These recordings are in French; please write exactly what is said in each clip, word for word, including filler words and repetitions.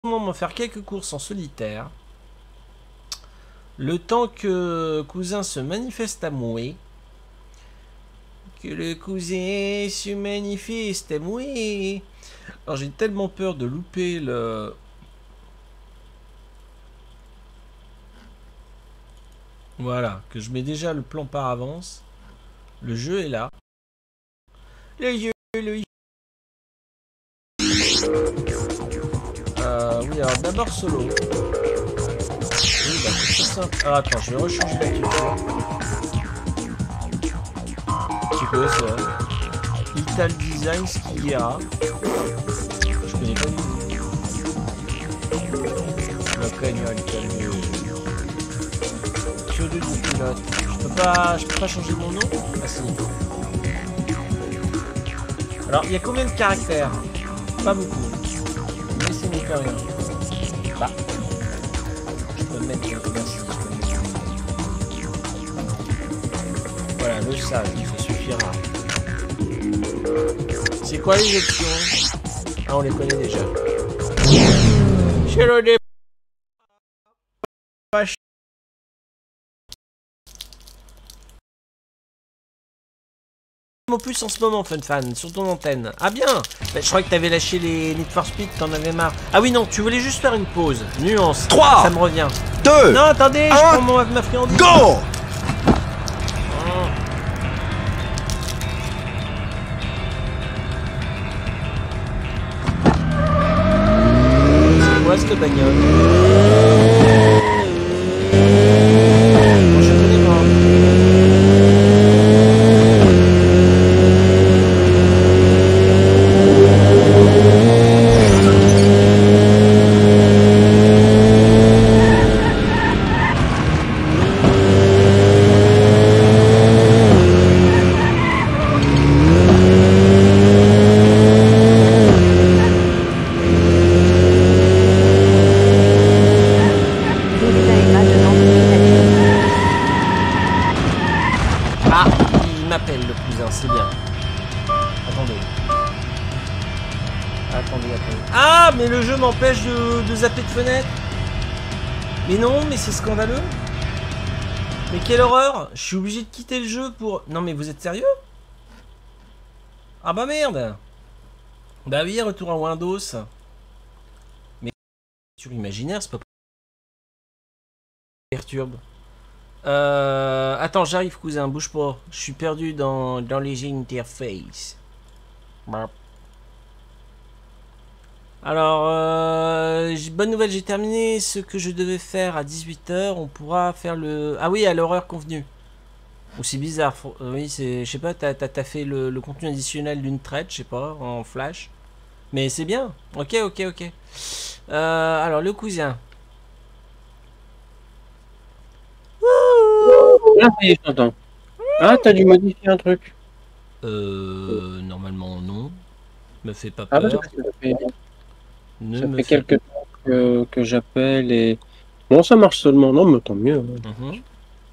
On va faire quelques courses en solitaire. Le temps que cousin se manifeste à moi. Que le cousin se manifeste à moi. Alors j'ai tellement peur de louper le... Voilà, que je mets déjà le plan par avance. Le jeu est là. Le jeu, le jeu. Euh, oui, alors d'abord solo. Oui, bah c'est simple. Ah, attends, je vais rechanger la culture. Tu peux ça. Ital Design, ce qu'il y a. Je connais pas du tout. La cagnole, cagnole. Sur deux du pilote. Je peux pas, je peux pas changer mon nom? Ah si. Alors, il y a combien de caractères? Pas beaucoup. Mais c'est n'est pas rien. Bah. Je peux mettre... Merci, je peux mettre... Voilà, le sage, ça suffira. C'est quoi les options? Ah, on les connaît déjà. Chez le départ. Plus en ce moment, Fun Fan, sur ton antenne. Ah bien, bah, je crois que t'avais lâché les Need for Speed, t'en avais marre. Ah oui, non, tu voulais juste faire une pause. Nuance. trois. Ça me revient. deux. Non, attendez, un, je prends mon, ma friandise. Go. Oh. C'est quoi cette bagnole? Je connais pas. M'empêche de, de zapper de fenêtre. Mais non, mais c'est scandaleux. Mais quelle horreur. Je suis obligé de quitter le jeu pour... Non mais vous êtes sérieux? Ah bah merde. Bah oui, retour à Windows. Mais sur imaginaire, c'est pas... Perturbe. Euh... Attends, j'arrive cousin, bouge pas. Je suis perdu dans, dans les interfaces. Bah. Alors, euh, bonne nouvelle, j'ai terminé ce que je devais faire à dix-huit heures. On pourra faire le... Ah oui, à l'heure convenue. Ou c'est bizarre. Faut... Oui, c'est... Je sais pas, t'as t'as fait le, le contenu additionnel d'une traite, je sais pas, en flash. Mais c'est bien. Ok, ok, ok. Euh, alors, le cousin. Là, ça y est, je t'entends. Ah, t'as dû modifier un truc. Euh... Normalement, non. Me fais pas Ah, peur. bah, ça fait... Ne Ça me fait fais... quelques temps que, que j'appelle et... Bon, ça marche seulement, non, mais tant mieux. Mm-hmm.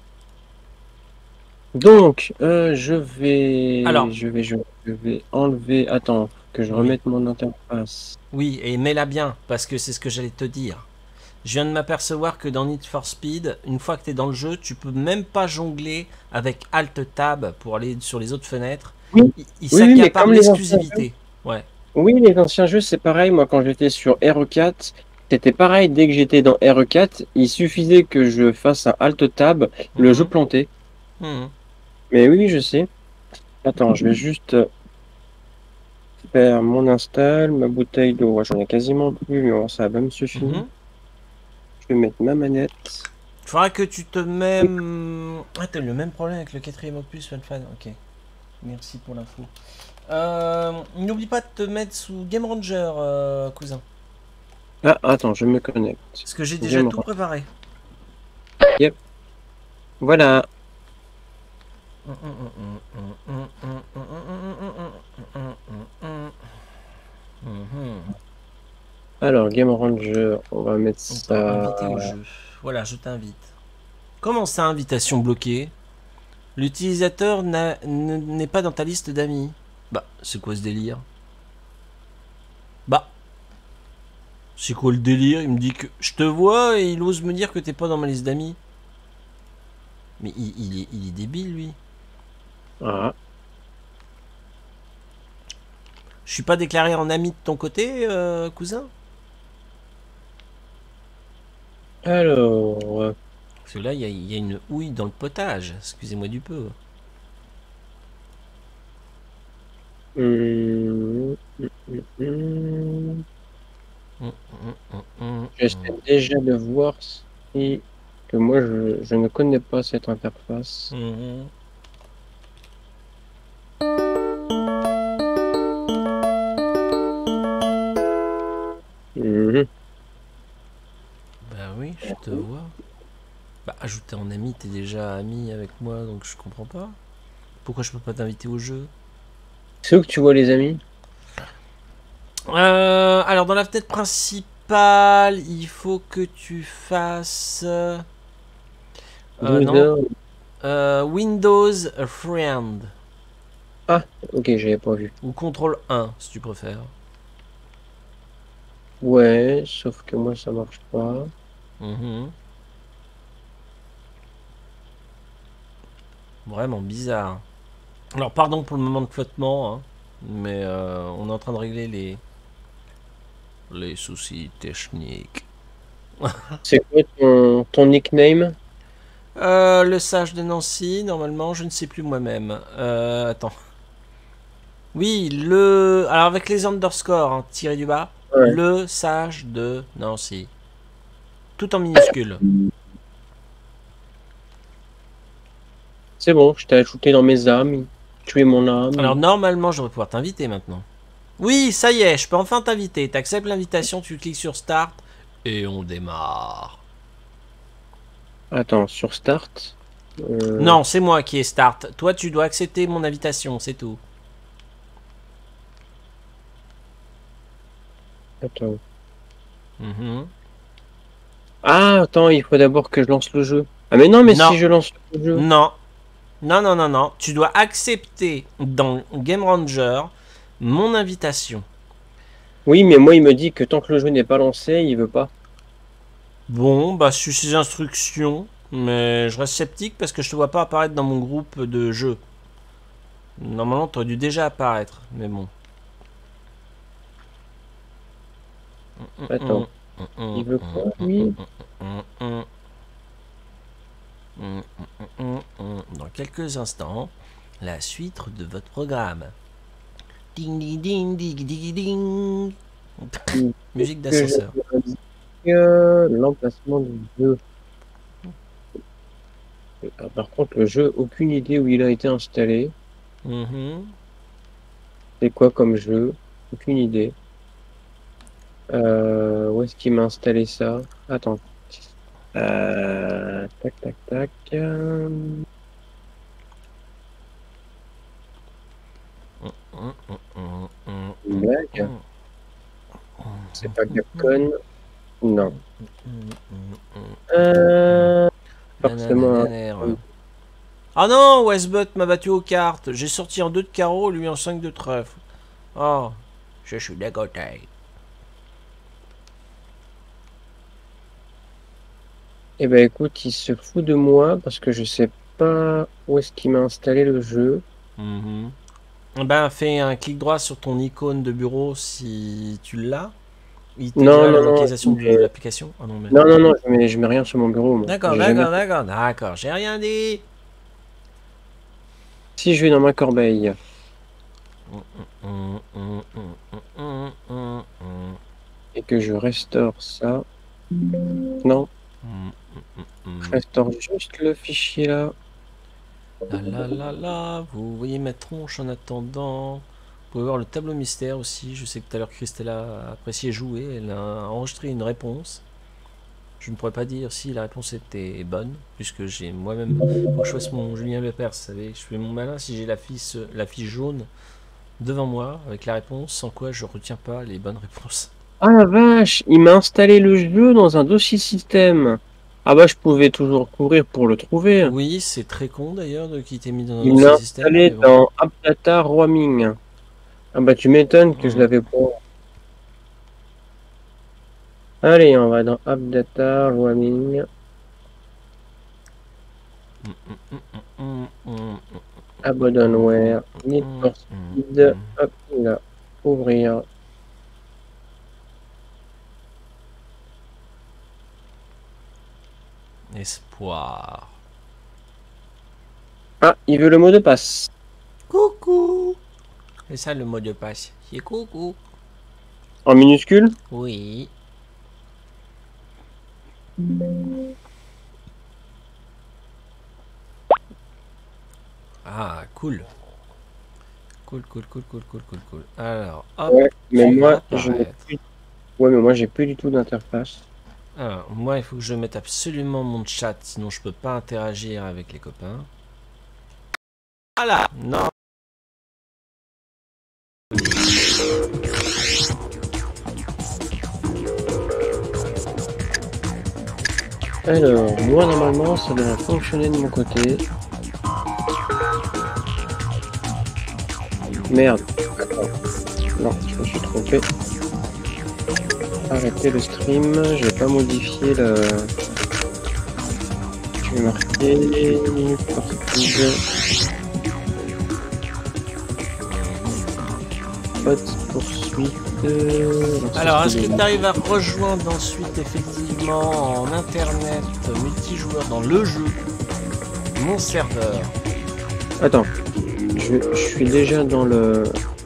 Donc, euh, je vais... Alors. Je vais, je, je vais enlever... Attends, que je Oui. remette mon interface. Oui, et mets-la bien, parce que c'est ce que j'allais te dire. Je viens de m'apercevoir que dans Need for Speed, une fois que tu es dans le jeu, tu peux même pas jongler avec Alt-Tab pour aller sur les autres fenêtres. Oui, Il, il oui, mais s'accapare comme les l'exclusivité. Ouais. Oui, les anciens jeux, c'est pareil. Moi, quand j'étais sur R E quatre, c'était pareil. Dès que j'étais dans R E quatre, il suffisait que je fasse un Alt-Tab, mmh. le jeu plantait. Mmh. Mais oui, je sais. Attends, je vais juste faire mon install, ma bouteille d'eau. Ouais, j'en ai quasiment plus, mais bon, ça va me suffire. Mmh. Je vais mettre ma manette. Il faudra que tu te mêmes... Ah, t'as le même problème avec le quatrième opus, Fun Fan. Ok. Merci pour l'info. Euh, N'oublie pas de te mettre sous Game Ranger, euh, cousin. Ah, attends, je me connecte. Parce que j'ai déjà Game tout préparé. Yep. Voilà. Alors, Game Ranger, on va mettre on ça... Au jeu. Voilà, je t'invite. Comment ça, invitation bloquée? L'utilisateur n'est pas dans ta liste d'amis. Bah, c'est quoi ce délire? Bah. C'est quoi le délire? Il me dit que je te vois et il ose me dire que t'es pas dans ma liste d'amis. Mais il, il est, il est débile, lui. Ah. Je suis pas déclaré en ami de ton côté, euh, cousin? Alors. euh, Parce que là, il y, a- il y a une houille dans le potage. Excusez-moi du peu. hum, hum, hum, hum. Hum, hum, hum, hum, J'essaie hum. déjà de voir si. Que moi, je, je ne connais pas cette interface. Mhm. Mhm. Bah oui, je te vois. Bah, ajouter en ami, t'es déjà ami avec moi, donc je comprends pas. Pourquoi je peux pas t'inviter au jeu? C'est où que tu vois les amis? Euh, alors, dans la fenêtre principale, il faut que tu fasses... euh, non. User. Euh, Windows Friend. Ah, ok, j'avais pas vu. Ou contrôle un, si tu préfères. Ouais, sauf que moi, ça marche pas. Mhm. Vraiment bizarre. Alors, pardon pour le moment de flottement, hein, mais euh, on est en train de régler les, les soucis techniques. C'est quoi ton, ton nickname? Euh, le sage de Nancy, normalement, je ne sais plus moi-même. Euh, attends. Oui, le... Alors, avec les underscores, hein, tiré du bas. Ouais. Le sage de Nancy. Tout en minuscule. C'est bon, je t'ai ajouté dans mes amis. Tu es mon Alors, ami. normalement, je devrais pouvoir t'inviter maintenant. Oui, ça y est, je peux enfin t'inviter. T'acceptes l'invitation, tu cliques sur Start et on démarre. Attends, sur Start. Euh, Non, c'est moi qui ai Start. Toi, tu dois accepter mon invitation, c'est tout. attends. Mhm. Ah, attends, il faut d'abord que je lance le jeu. Ah, mais non, mais Non, si je lance le jeu. non, non, non, non, non. Tu dois accepter dans Game Ranger mon invitation. Oui, mais moi, il me dit que tant que le jeu n'est pas lancé, il veut pas. Bon, bah, je suis ses instructions, mais je reste sceptique parce que je te vois pas apparaître dans mon groupe de jeux. Normalement, tu aurais dû déjà apparaître, mais bon. Attends, il veut quoi, lui? Dans quelques instants, la suite de votre programme. Ding ding ding ding ding ding. Il veut Musique que je d'ascenseur. indique, euh, l'emplacement du jeu. Ah, par contre, le jeu, aucune idée où il a été installé. Mhm. C'est quoi comme jeu? Aucune idée. Euh, où est-ce qu'il m'a installé ça? Attends. Euh, tac, tac, tac. euh, Une blague? C'est pas Capcom? Non. Euh, forcément. Nananananer. Ah non, Westbot m'a battu aux cartes. J'ai sorti en deux de carreau, lui en cinq de trèfle. Oh, je suis dégoûté. Eh ben écoute, il se fout de moi parce que je sais pas où est-ce qu'il m'a installé le jeu. Mhm. Ben, fais un clic droit sur ton icône de bureau si tu l'as. Il te Non, dira la non, non. localisation de mais- l'application. Ah non, mais... Non, non, non, je mets, je mets rien sur mon bureau, moi. D'accord, J'ai jamais. d'accord, d'accord, d'accord. J'ai rien dit. Si je vais dans ma corbeille et que je restaure ça. Non, je restaure juste le fichier là. La la la la, vous voyez ma tronche en attendant. Vous pouvez voir le tableau mystère aussi. Je sais que tout à l'heure Christella a apprécié jouer. Elle a enregistré une réponse. Je ne pourrais pas dire si la réponse était bonne, puisque j'ai moi-même. Faut que je fasse mon Julien Lepers, vous savez. Je fais mon malin si j'ai la fiche, la fiche jaune devant moi avec la réponse, sans quoi je retiens pas les bonnes réponses. Ah la vache, il m'a installé le jeu dans un dossier système. Ah bah je pouvais toujours courir pour le trouver. Oui, c'est très con d'ailleurs de qui t'ait mis dans un Il me l'a dossier système, installé mais bon. dans AppData Roaming. Ah bah tu m'étonnes que je l'avais pas. Allez, on va dans App Data, Roaming. Mm, mm, mm, mm, mm. Abandonware, Need for Speed, hop là, ouvrir. Espoir. Ah, il veut le mot de passe. Coucou. C'est ça le mot de passe. C'est coucou. En minuscule? Oui. Ah, cool. Cool, cool, cool, cool, cool, cool, cool. Alors, hop. Ouais, mais moi, apparaître. je n'ai plus... Ouais, mais moi, j'ai plus du tout d'interface. Alors, moi, il faut que je mette absolument mon chat, sinon je peux pas interagir avec les copains. Voilà. Non. Alors, moi, normalement, ça devrait fonctionner de mon côté. Merde. Attends. Non, je me suis trompé. Arrêter le stream. Je vais pas modifier le... Je vais marquer... Poursuite. Pote poursuite. Alors, est-ce que tu arrives à rejoindre ensuite, effectivement, en internet multijoueur dans le jeu, mon serveur? Attends. Je, je suis déjà dans le...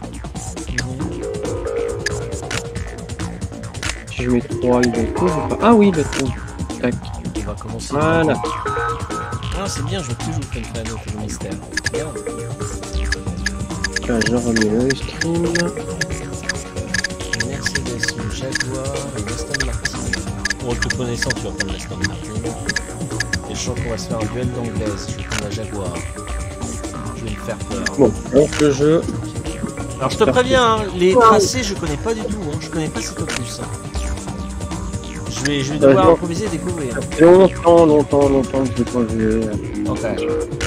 Si je mets trois, il le trouve ou pas? Ah oui, il le trouve. Tac. On va commencer. Voilà. Ah, c'est bien, je veux plus jouer Fun Fan au mystère. Bien. Là, je remets le stream. Mercedes, une Jaguar, une Aston Martin. Bon, te connaissant, tu vas prendre l'Aston Martin. Et je sens qu'on va se faire un duel d'anglaise. Je vais prendre la Jaguar. Je vais me faire peur. Bon, donc le jeu. Alors je te préviens, hein, les tracés je connais pas du tout, hein, je connais pas cet opus. Hein. Je vais, je vais devoir euh, improviser et découvrir. Longtemps, longtemps, longtemps que je l'ai pas joué. Ok.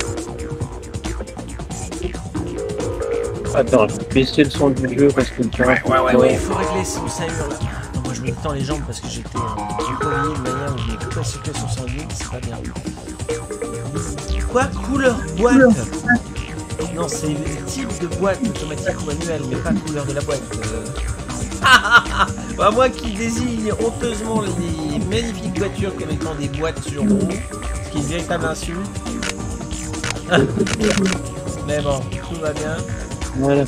Attends, je vais baisser le son du jeu parce que le Ouais, ouais, ouais, ouais, il faut régler sinon ça hurle. Non, moi je me détends les jambes parce que j'étais en déployé de manière où je n'ai toute la circulation sanguine, c'est pas bien. Quoi? Couleur boîte? Non, c'est le type de boîte automatique ou manuelle, mais pas couleur de la boîte. Euh... bah, moi qui désigne honteusement les magnifiques voitures comme étant des boîtes sur roues, ce qui est une véritable insulte. Mais bon, tout va bien. Voilà.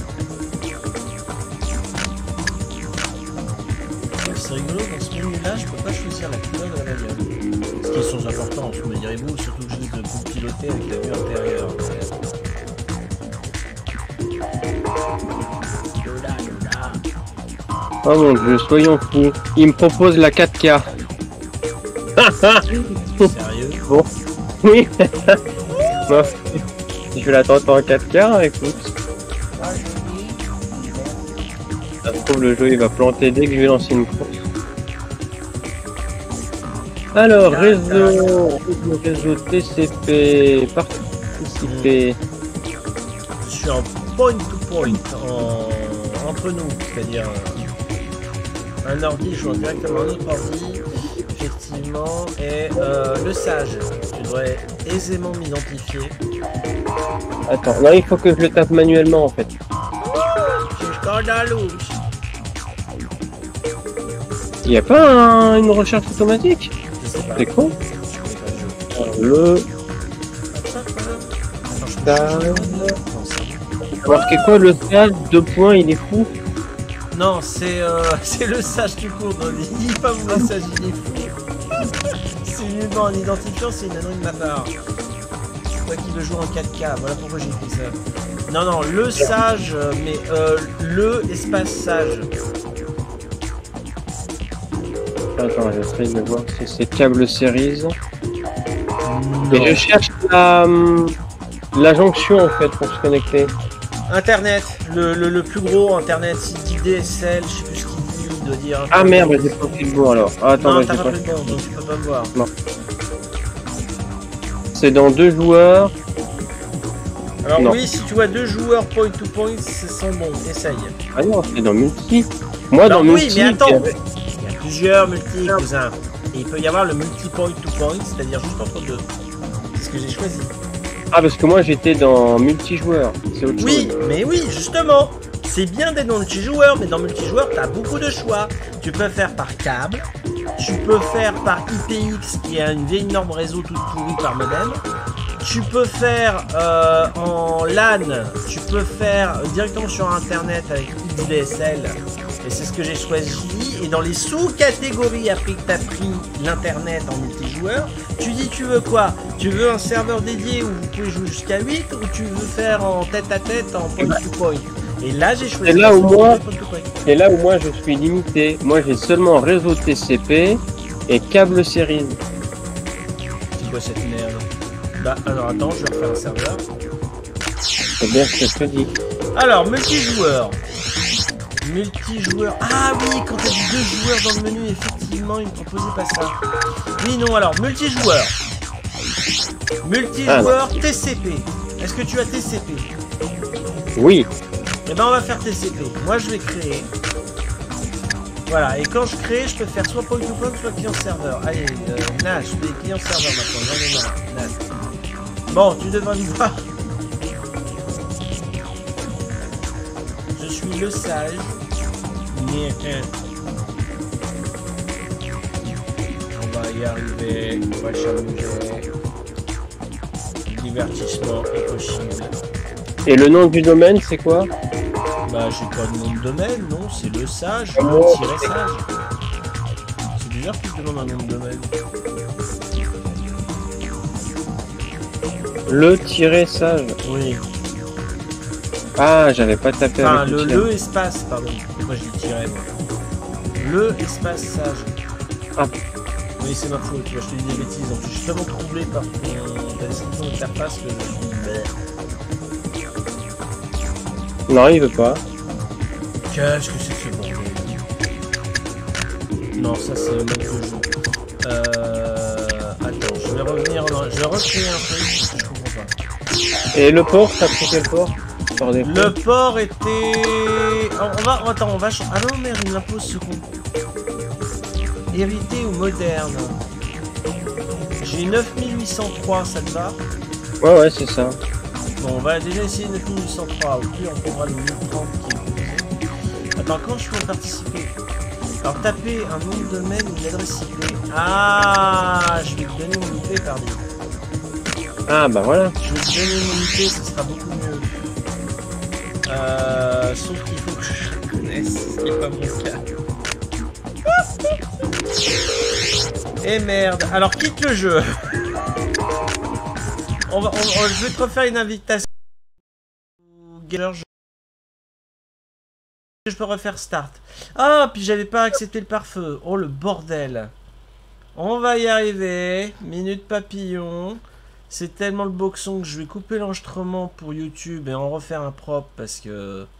C'est rigolo, dans ce menu-là, je peux pas choisir la couleur de la bagnole. Ce qui est sans importance, me direz-vous, surtout que je risque de vous piloter avec la vue intérieure. Oh mon dieu, soyons fous. Il me propose la quatre K. Sérieux? Bon. Oui. Bon. Si je l'attends en quatre K, écoute. Ça se trouve, le jeu il va planter dès que je vais lancer une course. Alors, réseau, réseau T C P, participer. Je suis en point to point, en... entre nous, c'est-à-dire un ordi jouant directement un autre ordi, effectivement, et euh, le sage. Tu devrais aisément m'identifier. Attends, là il faut que je le tape manuellement en fait. C'est scandaleux. Il n'y a pas un, une recherche automatique? Je sais pas. C'est con. Je connais pas le jeu. Le sage. Marqué quoi le sage? Deux points, il est fou. Non, c'est euh, c'est le sage tout court. Ne dis pas mon message, il est fou. C'est nullement un identifiant, c'est une ânerie de ma part. Toi qui veux jouer en quatre K, voilà pourquoi j'ai fait ça. Non, non, le sage, mais euh, le espace sage. Attends, j'essaie de voir si c'est câble series. Non. Et je cherche la, la jonction en fait pour se connecter. Internet, le, le, le plus gros internet, il dit D S L, je sais plus ce qu'il dit, il doit dire. Ah merde, j'ai pas pris le bon alors. Ah, attends, non, bah, t'as j'ai pas pas pris le bon, donc tu peux pas me voir. Non. C'est dans deux joueurs. Alors non. oui, si tu vois deux joueurs point to point, c'est sans bon, essaye. Ah non, c'est dans multi. Moi Alors, dans oui, multi. mais attends, avait... il y a plusieurs multi, cousin. Et il peut y avoir le multi point to point, c'est-à-dire juste entre deux. C'est ce que j'ai choisi. Ah, parce que moi j'étais dans multijoueur. C'est autre Oui, chose. mais oui, justement. C'est bien d'être dans multijoueur, mais dans multijoueur, tu as beaucoup de choix. Tu peux faire par câble, tu peux faire par I P X, qui est une vieille norme réseau toute pourrie par modem. Tu peux faire euh, en LAN, tu peux faire directement sur Internet avec X D S L. Et c'est ce que j'ai choisi. Et dans les sous-catégories, après que tu as pris l'Internet en multijoueur, tu dis tu veux quoi? Tu veux un serveur dédié où vous pouvez jouer jusqu'à huit, ou tu veux faire en tête-à-tête en point-to-point? Et là, j'ai choisi. Et là, où moi, et là où moi je suis limité, moi j'ai seulement réseau T C P et câble série. C'est quoi cette merde? Bah, alors attends, je vais refaire un serveur. C'est bien ce que je te dis. Alors, multijoueur. Multijoueur. Ah oui, quand t'as dit deux joueurs dans le menu, effectivement, il me proposait pas ça. Oui, non, alors, multijoueur. Multijoueur ah, T C P. Est-ce que tu as T C P? Oui. Eh ben, on va faire T C P. Moi, je vais créer. Voilà, et quand je crée, je peux faire soit point to point, soit client serveur. Allez, euh, Nash, je fais client serveur maintenant. J'en ai marre. Nash. Bon, tu devrais me voir. Je suis le sage. On va y arriver. On va s'amuser. Divertissement est possible. Et le nom du domaine, c'est quoi? Bah, j'ai pas de nom de domaine, non, c'est le sage, Ah, le tiret sage. C'est bizarre qu'il te demande un nom de domaine. Le tiret sage. Oui. Ah, j'avais pas tapé enfin, avec le, le, le espace, pardon. Pourquoi je dis tiret, moi? Le espace sage. Ah. Oui, c'est ma faute, tu vois, je te dis des bêtises. En plus, je suis tellement troublé par ton... ta description d'interface que je suis... Non, il veut pas. Qu'est-ce que c'est que ce bordel? Non, ça c'est le mode de jeu. Euh... Attends, je vais revenir... Je vais recréer un truc, parce que je comprends pas. Et le port, t'as pris quel port? Le port était... On va... Attends, on va... Ah non, merde, il m'impose ce con. Hérité ou moderne? J'ai neuf mille huit cent trois, ça te va? Ouais, ouais, c'est ça. Bon, on va déjà essayer neuf mille huit cent trois. Au pire, on prendra le mille trente qui est proposé. Attends, quand je peux participer? Alors, taper un nom de domaine ou une adresse I P. Ah, je vais te donner mon I P, pardon. Ah, bah voilà. Je vais te donner mon I P, ce sera beaucoup mieux. Euh, sauf qu'il faut que je connaisse, ce qui n'est pas mon cas. Et merde, alors quitte le jeu. On va, on, on, je vais te refaire une invitation. Je, je peux refaire start. Ah, puis j'avais pas accepté le pare-feu. Oh le bordel. On va y arriver. Minute papillon. C'est tellement le boxon que je vais couper l'enregistrement pour YouTube et en refaire un propre parce que